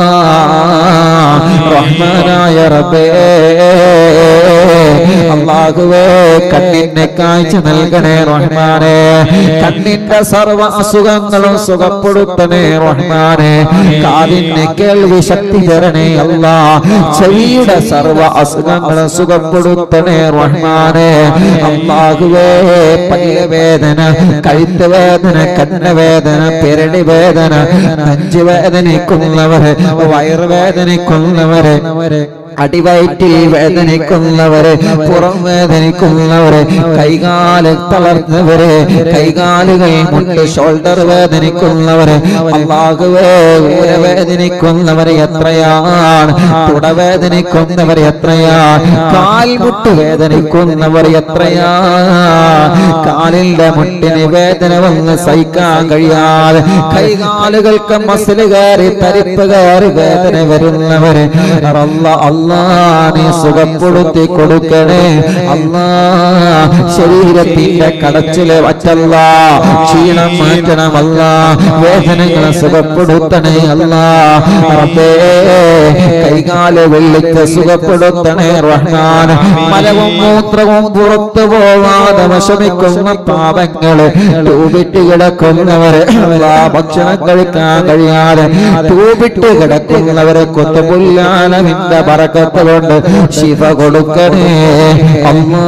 റഹ്മാനായ റബ്ബേ അല്ലാഹുവേ, കണ്ണിന്റെ കാഴ്ച നൽകണേ റഹ്മാനേ. കണ്ണിന്റെ സർവ്വ അസുഖങ്ങളും സുഖപ്പെടുത്തണേ റഹ്മാനേ. കാതിന് കേൾവി ശക്തി തരണേ അല്ലാ. ചെവിയുടെ സർവ്വ അസുഖങ്ങളും സുഖപ്പെടുത്തണേ റഹ്മാനേ. അല്ലാഹുവേ, പല്ല് വേദന, കഴുത്ത് വേദന, കണ്ണുവേദന, പെരടി വേദന, നെഞ്ച് വേദനിക്കുന്നവരെ, വയറുവേദനിക്കുന്നവരെ, അടിവയറ്റിൽ വേദനിക്കുന്നവരെ, പുറം വേദനിക്കുന്നവരെ, കൈകാല് തളർന്നവരെ, കൈകാലുകൾ മുട്ട് ഷോൾഡർ വേദനിക്കുന്നവരെ, അല്ലാഹുവേ വേദനിക്കുന്നവരെ എത്രയാണ്, തുടവേദനിക്കുന്നവരെ എത്രയാണ്, കാൽമുട്ട് വേദനിക്കുന്നവരെ എത്രയാണ്. കാലിന്റെ മുട്ടിന് വേദന വന്ന് സഹിക്കാൻ കഴിയാതെ കൈകാലുകൾക്ക് മസിൽ കയറി തരിപ്പ് കയറി വേദന വരുന്നവരെ അല്ലാ നീ സുഖപ്പെടുത്തി കൊടുക്കണേ അല്ലാ. ശരീരത്തിന്റെ കടച്ചില് വറ്റല്ല, ക്ഷീണം മാറ്റണമല്ല, വേദനകളെ സുഖപ്പെടുത്തണേ അല്ലാ. റബ്ബേ, കൈകാല് വെള്ളിക്ക് സുഖപ്പെടുത്തണേ റഹ്മാൻ. മലവും മൂത്രവും പുറത്തു പോവാതെ വിഷമിക്കുന്ന പാപങ്ങള്, തൂപിട്ട് കിടക്കുന്നവരെ, ഭക്ഷണം കഴിക്കാൻ കഴിയാതെ തൂപിട്ട് കിടക്കുന്നവരെ ഖുത്ബുൽ-ആലമീന്റെ ബറക്കത്ത് കൊണ്ട് ശിഫ കൊടുക്കണേ അല്ലാ.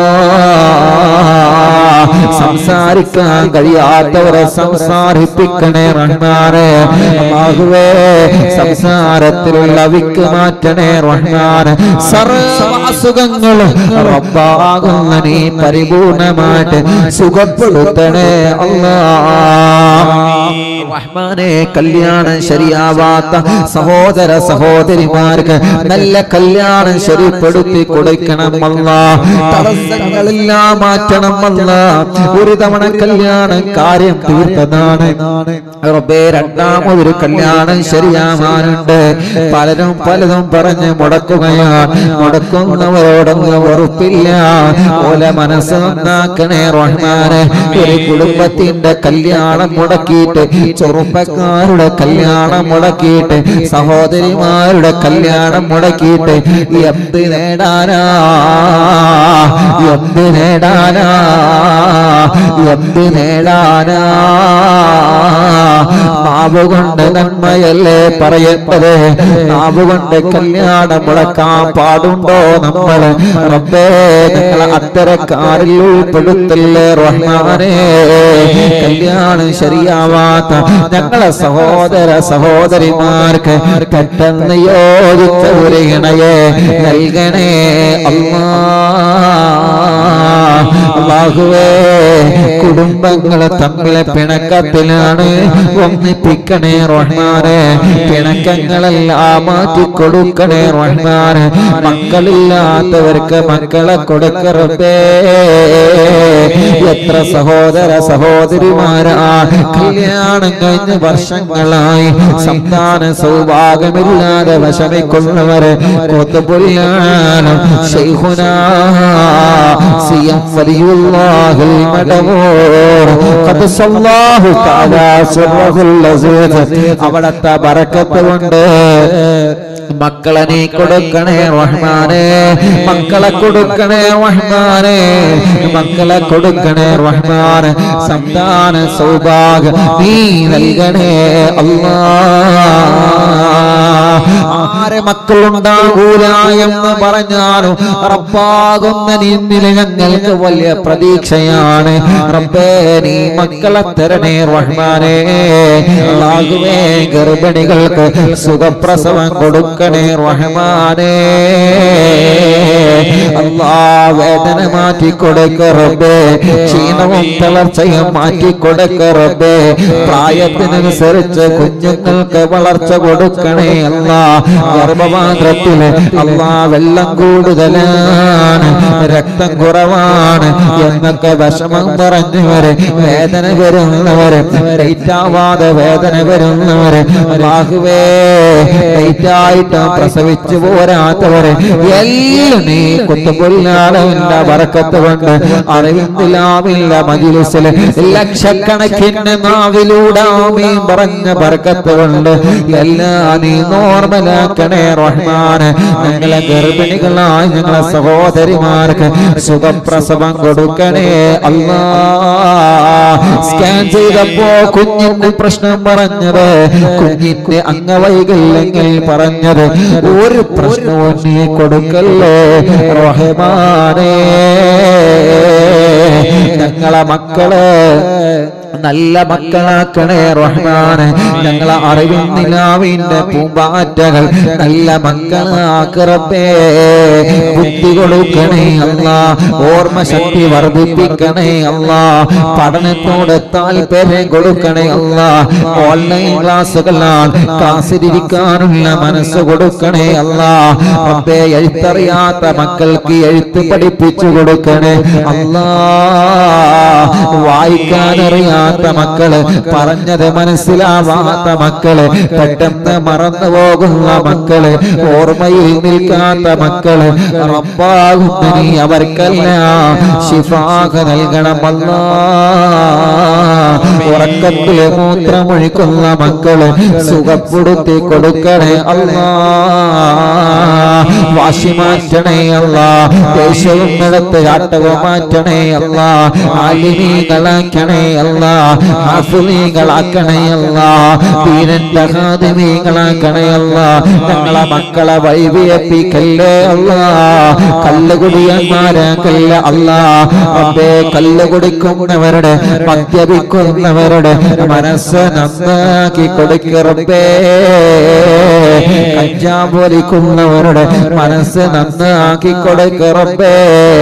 സംസാരിക്കാൻ കഴിയാത്തവരെ സംസാരിപ്പിക്കണേ റഹ്മാനേ. അല്ലാഹുവേ, സംസാരത്തിലുള്ള വിക്ക് മാറ്റണേ റഹ്മാനേ. സർവ്വ അസുഖങ്ങളും റബ്ബാകുന്ന നീ പരിപൂർണമായിട്ട് സുഖപ്പെടുത്തണേ അല്ലാ. റഹ്മാനെ കല്യാണം ശരിയാവാത്ത സഹോദര സഹോദരിമാർക്ക് നല്ല കല്യാണം ശരിപ്പെടുത്തി കൊടുക്കണം അല്ലാഹ്. തടസ്സങ്ങളെല്ലാം മാറ്റണം അല്ലാഹ്. ഒരു തവണ കല്യാണം കാര്യം തീർത്തതാണ് റബ്ബേ, രണ്ടാമതൊരു കല്യാണം ശരിയാവാനുണ്ട്. പലരും പലതും പറഞ്ഞ് മുടക്കുകയാണ്. മുടക്കുന്നവരോടൊന്നും വെറുപ്പില്ല. ഓല മനസ്സ് നന്നാക്കണേ റഹ്മാനെ. ഒരു കുടുംബത്തിന്റെ കല്യാണം മുടക്കിയിട്ട്, ചെറുപ്പക്കാരുടെ കല്യാണം മുടക്കിയിട്ട്, സഹോദരിമാരുടെ കല്യാണം മുടക്കിയിട്ട് എന്ത് നേടാനാ, എന്ത് നേടാനാ, എന്ത് നേടാനാ? നാവ് കൊണ്ട് നന്മയല്ലേ പറയേണ്ടത്? നാവ് കൊണ്ട് കല്യാണം മുടക്കാൻ പാടുണ്ടോ നമ്മൾ? റബ്ബേ, ഞങ്ങൾ അത്തരക്കാരിൽ ഉൾപ്പെടുത്തല്ലേ റഹ്മാനേ. കല്യാണം ശരിയാവാത്ത ഞങ്ങളെ സഹോദര സഹോദരിമാർക്ക് പെട്ടെന്ന് യോജിച്ച ഒരു ഇണയെ നൽകണേ അല്ലാഹുവേ. കുടുംബങ്ങൾ തമ്മിലെ പിണക്കത്തിലാണ്, ഒന്നിപ്പിക്കണേ റഹ്മാനെ. പിണക്കങ്ങളെല്ലാം മാറ്റിക്കൊടുക്കണേ റഹ്മാനെ. മക്കളില്ലാത്തവർക്ക് മക്കളെ കൊടുക്കറേ. എത്ര സഹോദര സഹോദരിമാരാ കല്യാണം കഴിഞ്ഞ് വർഷങ്ങളായി സന്താന സൗഭാഗ്യമില്ലാതെ വിഷമിക്കുന്നവര് കൊത്തുപൊല്ലാണ് ശൈഖുനാ സിയം വലിയുല്ലാഹിൽ മദമൂർ ഖദ്സല്ലാഹു തആല സിർറുൽ അസീസ്. അവിടത്തെ ബറക്കത്ത് കൊണ്ട് മക്കളെ നീ കൊടുക്കണേ റഹ്മാനെ. മക്കളെ കൊടുക്കണേ റഹ്മാനെ. മക്കളെ കൊടുക്കണേ റഹ്മാനെ. സന്താന സൗഭാഗ്യം നീ നൽകണേ അല്ലാഹ്. ആരെ മക്കളുണ്ടാകൂല എന്ന് പറഞ്ഞാലും റബ്ബാകുന്ന നിന്നിൽ ഞങ്ങൾക്ക് വലിയ പ്രതീക്ഷയാണ്. റബ്ബേ, നീ മക്കളെ തരണേ റഹ്മാനെ. അല്ലാഹുവേ, ഗർഭിണികൾക്ക് സുഖപ്രസവം കൊടുക്കണേ റഹ്മാനെ. അല്ലാഹ്, വേദന മാറ്റിക്കൊടുക്ക റബ്ബേ. ക്ഷീണവും തളർച്ചയും മാറ്റിക്കൊടുക്ക റബ്ബേ. പ്രായത്തിനനുസരിച്ച് കുഞ്ഞുങ്ങൾക്ക് വളർച്ച കൊടുക്കണേ അല്ലാഹ്. ഗർഭപാത്രത്തില് അല്ലാഹ് വെള്ളം കൂടുതലാണ്, രക്തം കുറവാണ് എന്നൊക്കെ വിഷമം പറഞ്ഞവര്, വേദന വരുന്നവര്, ലൈറ്റാവാതെ വേദന വരുന്നവര്, അല്ലാഹുവേ ലൈറ്റായിട്ട് പ്രസവിച്ചു പോരാത്തവര് എല്ലാം നീ കുത്തുപൊല്ലാളവിന്റെ ബറക്കത്ത് കൊണ്ട് അറിവിന്ദിലാവില്ല മജ്‌ലിസില് ലക്ഷക്കണക്കിന് നാവിലൂടെ ആമീൻ പറഞ്ഞ ബറക്കത്ത് കൊണ്ട് എല്ലാം നീ നോർമലാക്കണേ റഹ്മാനെ. ഞങ്ങളെ ഗർഭിണികളായി ഞങ്ങളെ സഹോദരിമാർക്ക് സുഖപ്രസവം കൊടുക്കണേ അല്ലാഹ്. സ്കാൻ ചെയ്തപ്പോ കുഞ്ഞിന്റെ പ്രശ്നം പറഞ്ഞത്, കുഞ്ഞിന്റെ അംഗവൈകല്യങ്ങൾ പറഞ്ഞത്, ഒരു പ്രശ്നവും നീ കൊടുക്കല്ലേ റഹ്മാനേ. ഞങ്ങളെ മക്കളെ നല്ല മക്കളാക്കണേ റഹ്മാനെ. ഞങ്ങളെ അറിവിൻ നിലാവിന്റെ പൂമ്പാറ്റകൾ നല്ല മക്കളാക്ക് റബ്ബേ. ബുദ്ധി കൊടുക്കണേ അല്ലാഹ്. ഓർമ്മ ശക്തി വർദ്ധിപ്പിക്കണേ അല്ലാഹ്. പഠനത്തോട് താല്പര്യം കൊടുക്കണേ അല്ലാഹ്. ഓൺലൈൻ ക്ലാസ്സുകളാൽ ക്ലാസ്സിലിരിക്കാനുള്ള മനസ്സ് കൊടുക്കണേ അല്ലാഹ്. റബ്ബേ, എഴുത്തറിയാത്ത മക്കൾക്ക് എഴുത്ത് പഠിപ്പിച്ചു കൊടുക്കണേ അല്ലാഹ്. വായിക്കാനറിയാ മക്കള്, പറഞ്ഞത് മനസ്സിലാവാത്ത മക്കള്, പെട്ടെന്ന് മറന്നു പോകുന്ന മക്കള്, ഓർമ്മയിൽ നിൽക്കാത്ത മക്കള്, റബ്ബാകുന്ന നീ അവർക്കെല്ലാം ശിഫാഖ നൽകണം അല്ലാഹ്. ഉറക്കത്തില് മൂത്രമൊഴിക്കുന്ന മക്കള് സുഖപ്പെടുത്തി കൊടുക്കണേ അല്ലാഹ്. വാശി മാറ്റണേ അല്ലാഹ്. ദേഷ്യവും നടത്ത് ആട്ടവും മാറ്റണേ അല്ലാഹ്. ആലിമീകളാക്കണേ അല്ലാഹ്. ഹാഫിളീകളാക്കണേ അല്ലാഹ്. ദീനിന്റെ ഖാദിമീകളാക്കണേ അല്ലാഹ്. ഞങ്ങളെ മക്കളെ വഴിവിയപ്പിക്കല്ലേ അല്ലാഹ്. കല്ലുകുടിയന്മാരാക്കല്ലേ അല്ലാഹ്. റബ്ബേ, കല്ല് കുടിക്കുന്നവരുടെ, മദ്യപിക്കുന്നവരുടെ മനസ്സ് നന്നാക്കി കൊടുക്ക റബ്ബേ. കഞ്ചാവ് വലിക്കുന്നവരുടെ മനസ്സ് നന്നാക്കി കൊടുക്ക റബ്ബേ.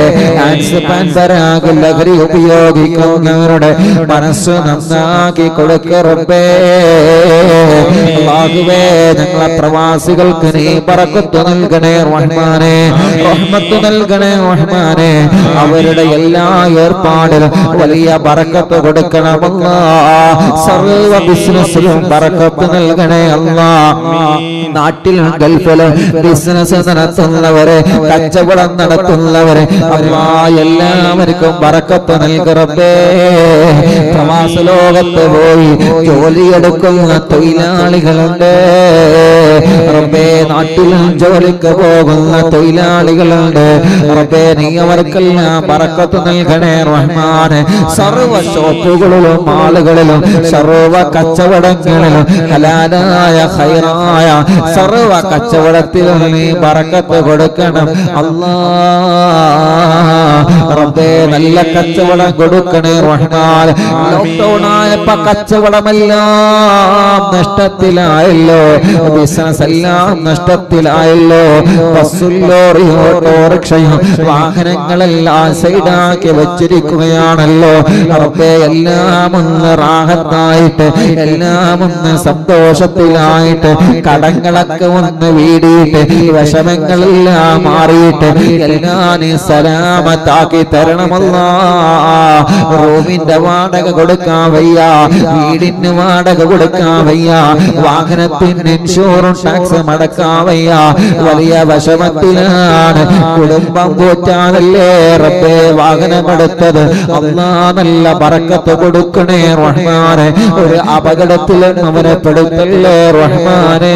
ലഹരി ഉപയോഗിക്കുന്നവരുടെ മനസ്സ് നന്നാക്കി കൊടുക്ക റബ്ബേ. അല്ലാഹുവേ ഞങ്ങളെ പ്രവാസികൾക്ക് നീ ബറക്കത്ത് നൽകണേ റഹ്മാനേ, റഹ്മത്ത് നൽകണേ റഹ്മാനേ. അവരുടെ എല്ലാ ഏർപ്പാടിലും വലിയ ബറക്കത്ത് കൊടുക്കണം അല്ലാഹ്. സർവ ബിസിനസ്സിലും ബറക്കത്ത് നൽകണേ അല്ലാഹ്. നാട്ടിലും ഗൾഫിലും ബിസിനസ് നടത്തുന്നവരെ, കച്ചവടം നടത്തുന്നവരെ അല്ലാഹ് എല്ലാവർക്കും ബറക്കത്ത് നൽക റബ്ബേ. പ്രവാസ ലോകത്ത് പോയി ജോലിയെടുക്കുന്ന തൊഴിലാളികളുണ്ട് റബ്ബേ. നാട്ടിലും ജോലിക്ക് പോകുന്ന തൊഴിലാളികളുണ്ട് റബ്ബേ. നീ അവർക്കെല്ലാം ബറക്കത്ത് നൽകണേ റഹ്മാനെ. സർവ ഷോപ്പുകളിലും മാളുകളിലും സർവ കച്ചവടങ്ങളിലും ഹലാലായ ഖൈറായ സർവ കച്ചവടത്തിലും നീ ബറക്കത്ത് കൊടുക്കണം അല്ലാഹ് റബ്ബേ. നല്ല കച്ചവടം കൊടുക്കണേ റഹ്മാൻ. ലോക്ക്ഡൗൺ ആയപ്പോ കച്ചവടമെല്ലാം നഷ്ടത്തിലായല്ലോ, ബിസിനസ് എല്ലാം നഷ്ടത്തിലായല്ലോ. ബസ്സും ലോറിയും ഓട്ടോറിക്ഷയും വാഹനങ്ങളെല്ലാം സൈഡാക്കി വെച്ചിരിക്കുകയാണല്ലോ റബ്ബേ. എല്ലാം ഒന്ന് റാഹത്തായിട്ട്, എല്ലാം ഒന്ന് സന്തോഷത്തിലായിട്ട്, കടങ്ങളൊക്കെ ഒന്ന് വീടിയിട്ട്, വിഷമങ്ങളെല്ലാം മാറിയിട്ട് എല്ലാം നീ സലാമത്താക്കി തരണമല്ലാ. റൂമിന്റെ വാടക കൊടുക്കാൻ വയ്യ, വീടിന് വാടക കൊടുക്കാൻ വയ്യ, വാഹനത്തിന് ഇൻഷുറൻസ് ടാക്സ് മടക്കാൻ വയ്യ. വലിയ വിഷമത്തിലാണ്. കുടുംബം പോറ്റാനല്ലേ റബ്ബേ വാഹനമെടുത്തത്. അല്ലാ നല്ല ബറക്കത്ത് കൊടുക്കണേ റഹ്മാനെ. ഒരു അപകടത്തിലും അവനെ പെടുത്തല്ലേ റഹ്മാനെ.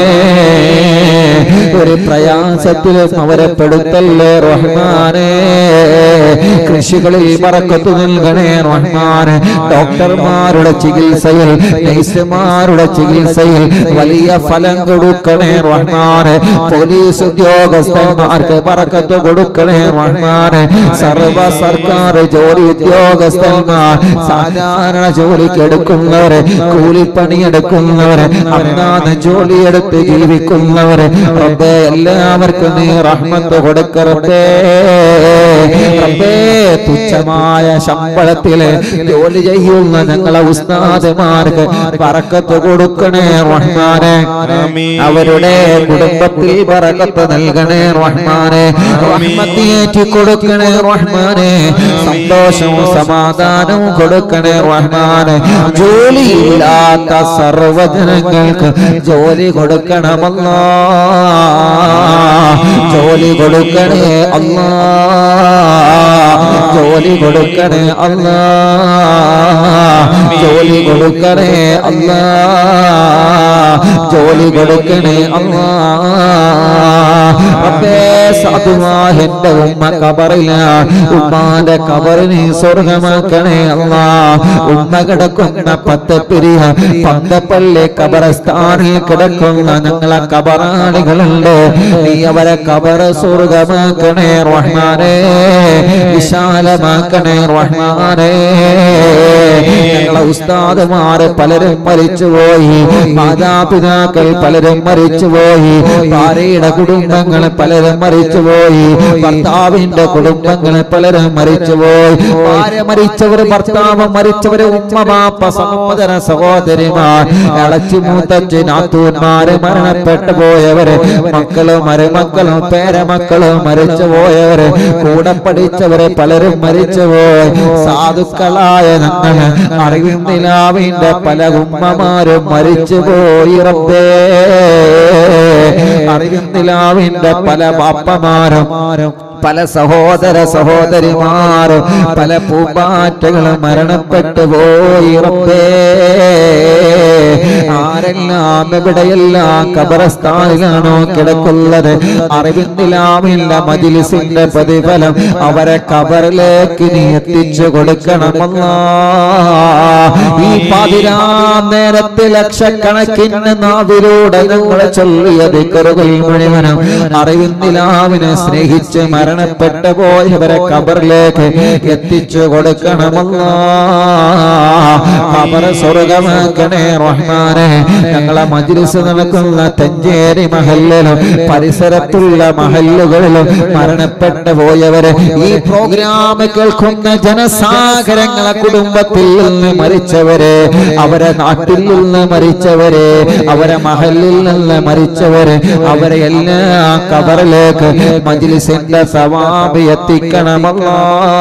ഒരു പ്രയാസത്തിലും അവരെ പെടുത്തല്ലേ റഹ്മാനെ. കൃഷികളിൽ ബറക്കത്ത് നൽകണേ റഹ്മാനെ. ഡോക്ടർമാരുടെ ചികിത്സയിൽ, നഴ്സുമാരുടെ ചികിത്സയിൽ വലിയ ഫലം കൊടുക്കണേ റഹ്മാനെ. പോലീസ് ഉദ്യോഗസ്ഥന്മാർക്ക് ബറക്കത്ത് കൊടുക്കണേ റഹ്മാനെ. സർവ സർക്കാർ ജോലി ഉദ്യോഗസ്ഥന്മാർ, സാധാരണ ജോലിക്ക് എടുക്കുന്നവരെ, കൂലിപ്പണിയെടുക്കുന്നവരെ, അന്നാന്ന് ജോലിയെടുത്ത് ജീവിക്കുന്നവരെ റബ്ബേ എല്ലാവർക്കും നീ റഹ്മത്ത് കൊടുക്ക റബ്ബേ. റബ്ബേ തുച്ഛമായ ശമ്പളത്തില് ജോലി ചെയ്യുന്ന ഞങ്ങളെ ഉസ്താദുമാർക്ക് ബറക്കത്ത് കൊടുക്കണേ റഹ്മാനെ. അവരുടെ കുടുംബത്തിൽ ബറക്കത്ത് നൽകണേ റഹ്മാനെ. റഹ്മത്തിയേറ്റി കൊടുക്കണേ റഹ്മാനെ. സന്തോഷവും സമാധാനവും കൊടുക്കണേ റഹ്മാനെ. ജോലിയില്ലാത്ത സർവ്വജനങ്ങൾക്ക് ജോലി കൊടുക്കണമല്ലാ. ജോലി കൊടുക്കണേ അല്ലാ, ജോലി കൊടുക്കണേ അല്ലാ, ജോലി കൊടുക്കണേ അല്ലാ, ജോലി കൊടുക്കണേ അല്ലാ. റബ്ബേ സാധുവായ എന്റെ ഉമ്മ ഖബറിലാണ്, ഉമ്മാന്റെ ഖബറിനെ സ്വർഗമാക്കണേ അല്ലാ. ഉമ്മ കിടക്കുന്ന പത്തപ്പിരിയ പന്തപ്പള്ളി ഖബറസ്ഥാനിൽ കിടക്കുന്ന ഞങ്ങളെ ഖബറാളികളുണ്ട്. നീ അവരെ ഖബറ് സ്വർഗമാക്കണേ റഹ്മാനേ. വിശാലമാക്കണേ റഹ്മാനേ. ഞങ്ങളെ ഉസ്താദുമാര് പലരും മരിച്ചുപോയി, മാതാപിതാക്കൾ പലരും മരിച്ചുപോയി, ഭാര്യയുടെ കുടുംബങ്ങൾ പലരും മരിച്ചുപോയി, ഭർത്താവിന്റെ കുടുംബങ്ങൾ പലരും മരിച്ചുപോയി. ഭാര്യ മരിച്ചവർ, ഭർത്താവ് മരിച്ചവര്, ഉമ്മ ബാപ്പ സഹോദര സഹോദരിമാർ, ഇളച്ചി മൂത്തച്ചി നാത്തൂന്മാര് മരണപ്പെട്ടു പോയവര്, മക്കളും മരുമക്കളും പേരമക്കളും മരിച്ചു പോയവര്, കൂടെ പഠിച്ചവര് പലരും മരിച്ചുപോയി. സാധുക്കളായ ഞങ്ങൾ അറിവിൻ നിലാവിന്റെ പല ഉമ്മമാരും മരിച്ചുപോയി റബ്ബേ. അറിവിൻ നിലാവിന്റെ പല ബാപ്പമാരും, പല സഹോദര സഹോദരിമാരും, പല പൂമ്പാറ്റകളും മരണപ്പെട്ടു പോയി റബ്ബേ. ആരെല്ലാം എവിടെയെല്ലാം ഖബറസ്ഥാനിലാണോ കിടക്കുന്നത്, അറിവിൻ നിലാവിന്റെ മജ്‌ലിസിന്റെ പ്രതിഫലം അവരെ ഖബറിലേക്ക് നീ എത്തിച്ചു കൊടുക്കണമല്ലാ. ഈ പാതിരാ നേരത്തെ ലക്ഷക്കണക്കിന് നാവിലൂടെ ഞങ്ങൾ ചൊല്ലിയ ദിക്റുകൾ മുഴുവനും അറിവിൻ നിലാവിനെ സ്നേഹിച്ച് മരണപ്പെട്ടു മരണപ്പെട്ടു പോയവരെ ഖബറിലേക്ക് എത്തിച്ചു കൊടുക്കണമല്ലാ. ഖബർ സ്വർഗമാക്കണേ റഹ്മാനെ. ഞങ്ങളെ മജ്ലിസ് നടക്കുന്ന തഞ്ചേരി മഹല്ലിലും പരിസരത്തുള്ള മഹല്ലുകളിലും മരണപ്പെട്ടു പോയവരെ, ഈ പ്രോഗ്രാം കേൾക്കുന്ന ജനസാഗരങ്ങളെ കുടുംബത്തിൽ നിന്ന് മരിച്ചവരെ, അവരെ നാട്ടിൽ നിന്ന് മരിച്ചവരെ, അവരെ മഹല്ലിൽ നിന്ന് മരിച്ചവരെ, അവരെ എല്ലാ ഖബറിലേക്ക് മജ്ലിസിന്റെ സവാബ് എത്തിക്കണമല്ലാ.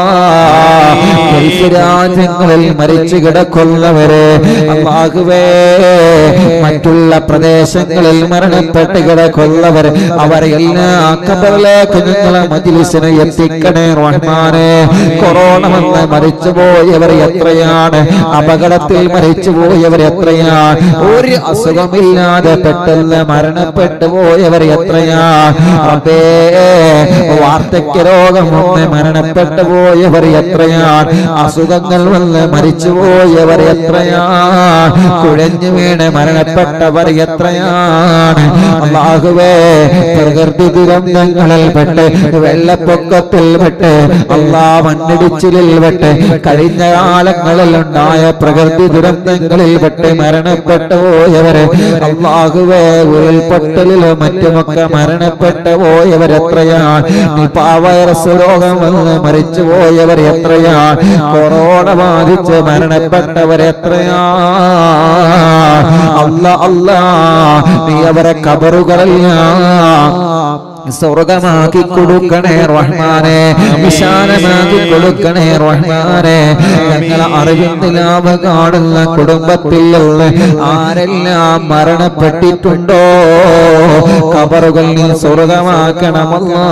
ഗൾഫ് രാജ്യങ്ങളിൽ മരിച്ചു കിടക്കുന്നവരെ അല്ലാഹുവേ, മറ്റുള്ള പ്രദേശങ്ങളിൽ മരണപ്പെട്ട് കിടക്കുന്നവർ, അവരെ എല്ലാ ഖബറിലേക്ക് ഞങ്ങളെ മജ്ലിസിനെ എത്തിക്കണേ റഹ്മാനെ. കൊറോണ വന്ന് മരിച്ചുപോയവർ എത്രയാണ്, അപകടത്തിൽ മരിച്ചുപോയവർ എത്രയാണ്, ഒരു അസുഖമില്ലാതെ പെട്ടെന്ന് മരണപ്പെട്ടു പോയവർ എത്രയാണ് റബ്ബേ. വാർദ്ധക്യ രോഗം വന്ന് മരണപ്പെട്ടു പോയവർ എത്രയാണ്, അസുഖങ്ങൾ വന്ന് മരിച്ചുപോയവർ എത്രയാണ്, കുഴഞ്ഞു വീണ് മരണപ്പെട്ടവർ എത്രയാണ്. അല്ലാഹുവേ, പ്രകൃതി ദുരന്തങ്ങളിൽ പെട്ട്, വെള്ളപ്പൊക്കത്തിൽ പെട്ട്, മണ്ണിടിച്ചിലിൽ പെട്ട്, കഴിഞ്ഞ കാലങ്ങളിൽ ഉണ്ടായ പ്രകൃതി ദുരന്തങ്ങളിൽ പെട്ട് മരണപ്പെട്ടു പോയവരെ അല്ലാഹുവേ, ഉരുൾപൊട്ടലിലും മറ്റുമൊക്കെ മരണപ്പെട്ടു പോയവർ എത്രയാണ്, നിപാ വൈറസ് രോഗം വന്ന് മരിച്ചു പോയവർ എത്രയാണ്, കൊറോണ ബാധിച്ച് മരണപ്പെട്ടവർ എത്രയാണ്. അല്ലാ, നീ അവരെ ഖബറുകളെല്ലാം സ്വർഗമാക്കി കൊടുക്കണേ റഹ്മാനെ, വിശാലമാക്കി കൊടുക്കണേ റഹ്മാനെ. ഞങ്ങളെ അറിവിന്റെ ലാഭ കാണുന്ന കുടുംബത്തിൽ ആരെല്ലാം മരണപ്പെട്ടിട്ടുണ്ടോ, ഖബറുകൾ നീ സ്വർഗമാക്കണമല്ലാ.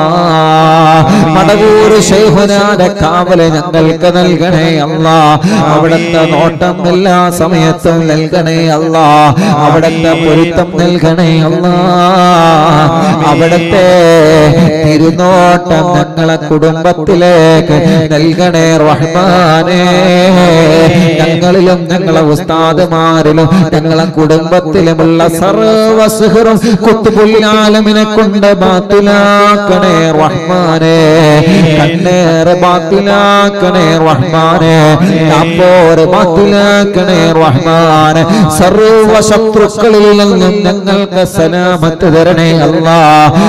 മടവൂർ ശൈഖുനാന്റെ കാവല് ഞങ്ങൾക്ക് നൽകണേ അല്ലാ. അവിടുത്തെ നോട്ടം എല്ലാ സമയത്തും നൽകണേ അല്ലാ. അവിടുത്തെ പൊരുത്തം നൽകണേ അല്ലാ. അവിടുത്തെ തിരുനോട്ടം ഞങ്ങളെ കുടുംബത്തിലേക്ക് നൽകണേ റഹ്മാനേ. ഞങ്ങളിലും ഞങ്ങളെ ഉസ്താദുമാരിലും ഞങ്ങളെ കുടുംബത്തിലുമുള്ള സർവ്വ സിഹ്റും ഖുത്ബുൽ കൊണ്ട് ബാത്തിലാക്കണേ റഹ്മാനേ. കണ്ണേറ് ബാത്തിലാക്കണേ റഹ്മാനേ. അപ്പോര് ബാത്തിലാക്കണേ റഹ്മാനേ. സർവ്വ ശത്രുക്കളിൽ നിന്നും ഞങ്ങൾക്ക് സലാമത്ത് തരണേ അല്ലാ.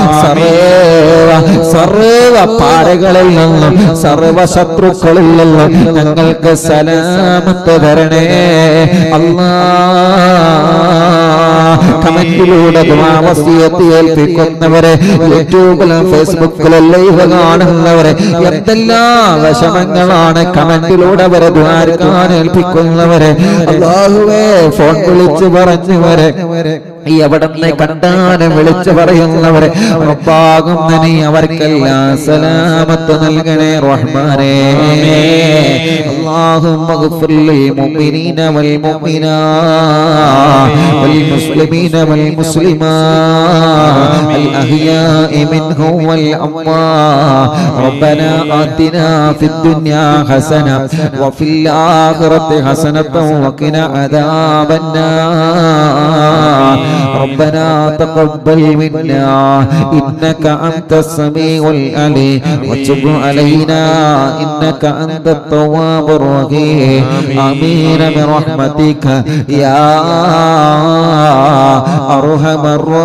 സർവ പാരകളിൽ നിന്നും സർവ ശത്രുക്കളിൽ നിന്നും ഞങ്ങൾക്ക് സലാമത്ത് തരണേ അല്ലാ. കമന്റിലൂടെ ദുആ വസിയത്ത് ഏൽപ്പിക്കുന്നവരെ, യൂട്യൂബിലും ഫേസ്ബുക്കിലും ലൈവ് കാണുന്നവരെ, എന്തെല്ലാം വിഷമങ്ങളാണ് കമന്റിലൂടെ അവരെ ദ്വാരക്കാൻ ഏൽപ്പിക്കുന്നവരെ, അല്ലാഹുവേ, ഫോൺ വിളിച്ചു പറഞ്ഞവരെ, എവിടെന്ന് കണ്ടാലും വിളിച്ചു പറയുന്നവരെ റബ്ബാകും നീ അവർക്കെല്ലാം സലാമത്ത് നൽകണേ റഹ്മാനേ. അല്ലാഹുമ്മ ഗ്ഫിർ ലിൽ മുഅ്മിനീന വൽ മുഅ്മിനാത്ത് വൽ മുസ്ലിമീന വൽ മുസ്ലിമാത്ത് അൽ അഹ്യാഇ മിൻഹും വൽ അംവാത്ത്. റബ്ബനാ ആതിനാ ഫിദ് ദുനിയാ ഹസന വഫിൽ ആഖിറതി ഹസനതൻ വഖിനാ അദാബന്നാർ. ربنا تقبل منا إنك أنت السميع العليم وتب علينا إنك أنت التواب الرحيم. آمين برحمتك يا أرحم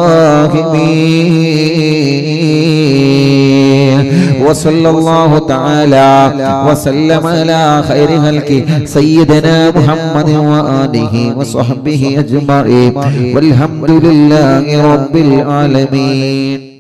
الراحمين. وصلى الله تعالى وسلم على خير خلقه سيدنا محمد وآله وصحبه أجمعين والحمد لله رب العالمين.